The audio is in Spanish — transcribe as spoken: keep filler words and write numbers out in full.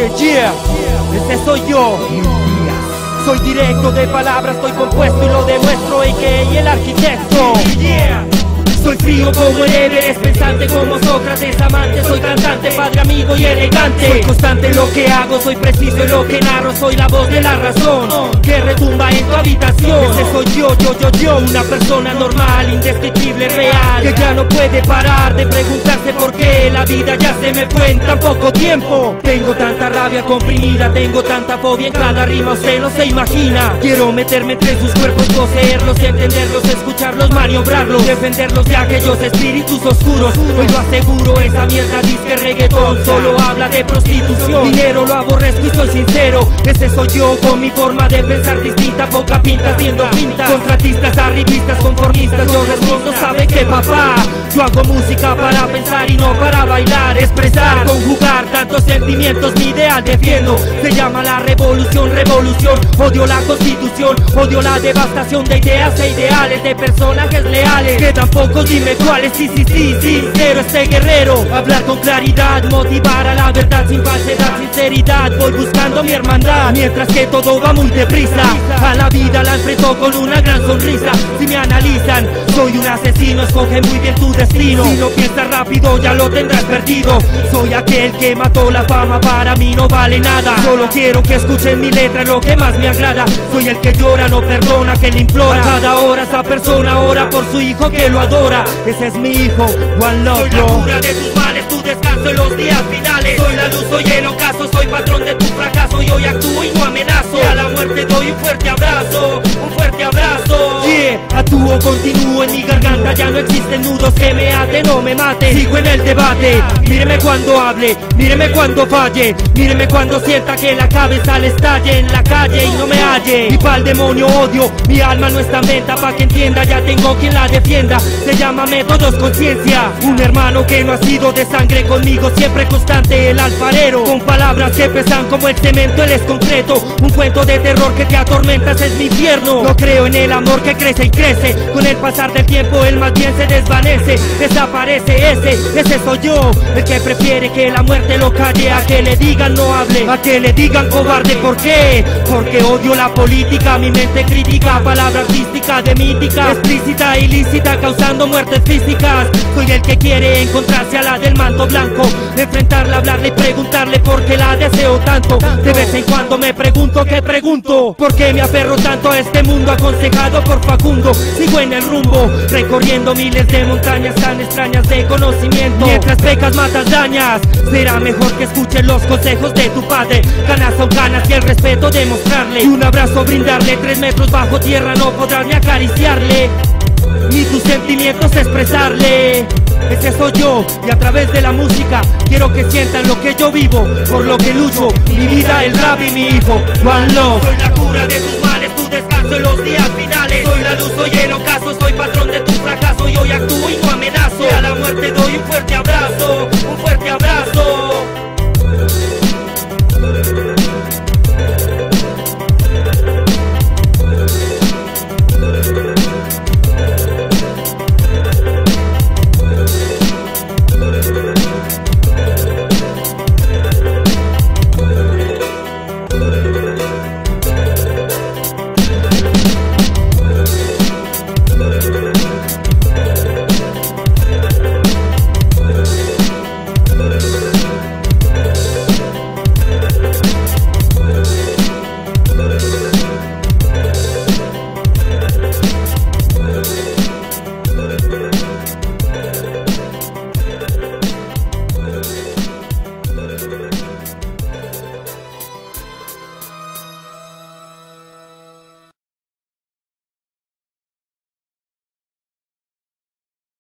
Yeah, yeah, ese soy yo. Soy directo de palabras, estoy compuesto y lo demuestro, a k a el arquitecto. Yeah. Soy frío como el Everest, pensante como Sócrates, amante, soy cantante, padre, amigo y elegante. Soy constante en lo que hago, soy preciso en lo que narro, soy la voz de la razón que retumba en tu habitación. Ese soy yo, yo, yo, yo, una persona normal, indescriptible, real, que ya no puede parar de preguntarse por qué la vida ya se me fue en tan poco tiempo. Tengo tanta rabia comprimida, tengo tanta fobia en cada rima, usted no se imagina. Quiero meterme entre sus cuerpos, poseerlos, entenderlos, escucharlos, maniobrarlos, defenderlos de aquellos espíritus oscuros. Hoy lo aseguro, esa mierda disque reggaetón solo habla de prostitución. Dinero lo aborrezco y soy sincero, ese soy yo con mi forma de pensar distinta. Poca pinta haciendo pintas, contratistas, arribistas, conformistas. Yo respondo, ¿sabe qué, papá? Yo hago música para pensar y no para bailar, expresar, conjugar tantos sentimientos, mi ideal defiendo. Se llama la revolución, revolución. Odio la constitución, odio la devastación de ideas e ideales, de personajes leales. Quedan pocos, dime cuáles, sí, sí, sí, sincero este guerrero. Hablar con claridad, motivar a la verdad sin falsedad, sinceridad. Voy buscando mi hermandad, mientras que todo va muy deprisa. A la vida la enfrento con una gran sonrisa. Si me analizan, soy un asesino, escoge muy bien tu destino. Si no piensas rápido ya lo tendrás perdido. Soy aquel que mató la fama, para mí no vale nada. Solo quiero que escuchen mi letra, es lo que más me agrada. Soy el que llora, no perdona, que le implora. A cada hora esa persona ora por su hijo que lo adora. Ese es mi hijo, One Love. Soy la cura de tus males, tu descanso en los días finales. Soy la luz, soy el ocaso, soy patrón de tu fracaso. Y hoy actúo y no amenazo. Y a la muerte doy un fuerte abrazo, un fuerte abrazo. Yeah, actúo, continúo, en mi garganta ya no existen nudos que me aten o me maten. Sigo en el debate, míreme cuando hable, míreme cuando falle, míreme cuando sienta que la cabeza le estalle en la calle y no me halle. Y pa'l demonio odio, mi alma no está en venta, pa' que entienda ya tengo quien la defienda. Se llama métodos conciencia, un hermano que no ha sido de sangre conmigo, siempre constante el alfarero, con palabras que pesan como el cemento, él es concreto. Un cuento de terror que te atormenta, ese es mi infierno. No creo en el amor que crece y crece, con el pasar del tiempo él más bien se desvanece, desaparece. Ese, ese soy yo, el que prefiere que la muerte lo calle, a que le digan no hable, a que le digan cobarde. ¿Por qué? Porque odio la política, mi mente crítica, palabra artística de mítica, explícita, ilícita, causando muertes físicas. Soy el que quiere encontrarse a la del manto blanco, enfrentarla, hablarle y preguntarle por qué la deseo tanto. De vez en cuando me pregunto, ¿qué pregunto? ¿Por qué me aferro tanto a este mundo aconsejado por Facundo? Sigo en el rumbo, recorriendo miles de montañas tan extrañas de conocimiento. Mientras pecas, matas, dañas, será mejor que escuches los consejos de tu padre. Ganas son ganas y el respeto demostrarle, y un abrazo brindarle. Tres metros bajo tierra no podrás ni acariciarle, ni tus sentimientos expresarle. Ese soy yo, y a través de la música quiero que sientan lo que yo vivo, por lo que lucho, mi vida, el rap y mi hijo, One Love. Soy la cura de tus males, tu descanso en los días finales. Soy la luz, soy el ocaso, soy patrón de tu